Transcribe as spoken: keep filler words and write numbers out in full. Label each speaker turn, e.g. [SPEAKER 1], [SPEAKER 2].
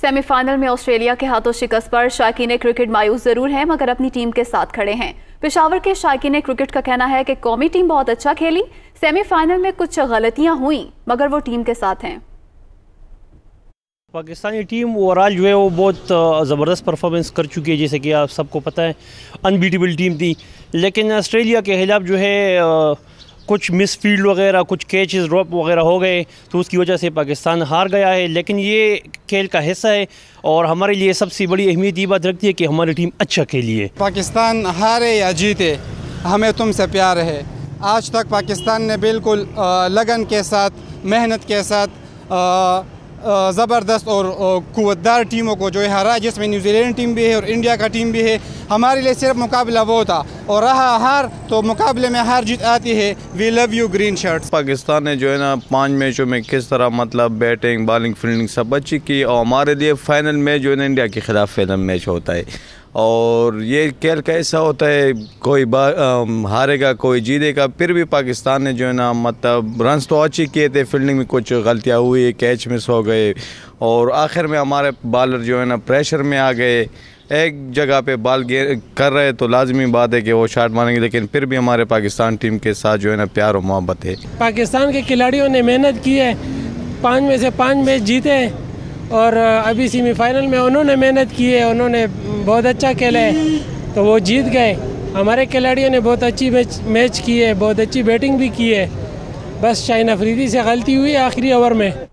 [SPEAKER 1] Semifinal में Australia के हाथों शिकस्त पर शायकीन क्रिकेट मायूस जरूर हैं, मगर अपनी टीम के साथ खड़े हैं। पेशावर के शायकीन क्रिकेट का कहना है कि कौमी टीम बहुत अच्छा खेली, सेमीफाइनल में कुछ गलतियां हुई मगर वो टीम के साथ हैं।
[SPEAKER 2] पाकिस्तानी टीम ओवरऑल जो है वो बहुत ज़बरदस्त परफॉर्मेंस कर चुकी है, जैसे कि आप सबको पता है अनबीटेबल टीम थी। लेकिन ऑस्ट्रेलिया के खिलाफ जो है कुछ मिस फील्ड वगैरह, कुछ कैचेस ड्रॉप वगैरह हो गए, तो उसकी वजह से पाकिस्तान हार गया है। लेकिन ये खेल का हिस्सा है और हमारे लिए सबसे बड़ी अहमियत ये बात रखती है कि हमारी टीम अच्छा खेली है।
[SPEAKER 3] पाकिस्तान हारे या जीते, हमें तुमसे प्यार है। आज तक पाकिस्तान ने बिल्कुल लगन के साथ, मेहनत के साथ ज़बरदस्त और कुव्वतदार टीमों को जो है हरा, जिसमें न्यूजीलैंड टीम भी है और इंडिया का टीम भी है। हमारे लिए सिर्फ मुकाबला वो था और रहा हार, तो मुकाबले में हार जीत आती है। We love you green shirts.
[SPEAKER 4] Pakistan ने जो है ना पाँच मैचों में किस तरह मतलब बैटिंग, बॉलिंग, फील्डिंग सब अच्छी की और हमारे लिए फाइनल मैच जो है ना इंडिया के खिलाफ फाइनल मैच होता है। और ये खेल कैसा होता है, कोई हारेगा कोई जीतेगा। फिर भी पाकिस्तान ने जो है ना मतलब रन्स तो अच्छी किए थे, फील्डिंग में कुछ गलतियाँ हुई, कैच मिस हो गए और आखिर में हमारे बॉलर जो है ना प्रेशर में आ गए। एक जगह पे बॉल कर रहे तो लाजमी बात है कि वो शॉट मारेंगे, लेकिन फिर भी हमारे पाकिस्तान टीम के साथ जो है ना प्यार और मोहब्बत है।
[SPEAKER 5] पाकिस्तान के खिलाड़ियों ने मेहनत की है, पाँच में से पाँच मैच जीते और अभी सेमीफाइनल में उन्होंने मेहनत की है, उन्होंने बहुत अच्छा खेला है तो वो जीत गए। हमारे खिलाड़ियों ने बहुत अच्छी मैच मैच की है, बहुत अच्छी बैटिंग भी की है। बस शाहीन अफरीदी से गलती हुई आखिरी ओवर में।